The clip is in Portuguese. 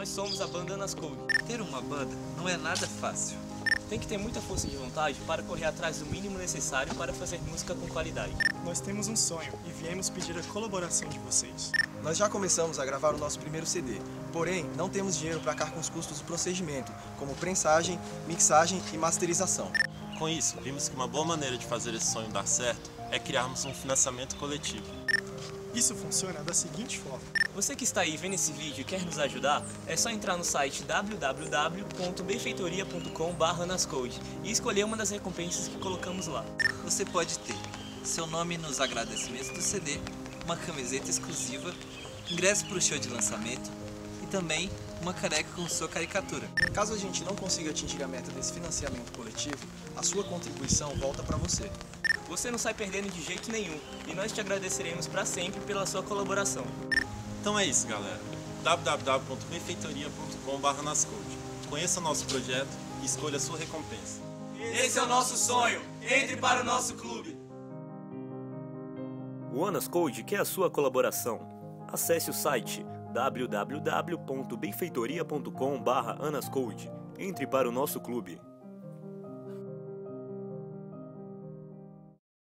Nós somos a banda Anas Code. Ter uma banda não é nada fácil. Tem que ter muita força de vontade para correr atrás do mínimo necessário para fazer música com qualidade. Nós temos um sonho e viemos pedir a colaboração de vocês. Nós já começamos a gravar o nosso primeiro CD, porém não temos dinheiro para arcar com os custos do procedimento, como prensagem, mixagem e masterização. Com isso, vimos que uma boa maneira de fazer esse sonho dar certo é criarmos um financiamento coletivo. Isso funciona da seguinte forma. Você que está aí vendo esse vídeo e quer nos ajudar, é só entrar no site www.benfeitoria.com/anascode e escolher uma das recompensas que colocamos lá. Você pode ter seu nome nos agradecimentos do CD, uma camiseta exclusiva, ingresso para o show de lançamento e também uma caneca com sua caricatura. Caso a gente não consiga atingir a meta desse financiamento coletivo, a sua contribuição volta para você. Você não sai perdendo de jeito nenhum e nós te agradeceremos para sempre pela sua colaboração. Então é isso, galera. www.benfeitoria.com/anascode. Conheça nosso projeto e escolha a sua recompensa. Esse é o nosso sonho! Entre para o nosso clube! O Anas Code quer a sua colaboração. Acesse o site www.benfeitoria.com/anascode. Entre para o nosso clube.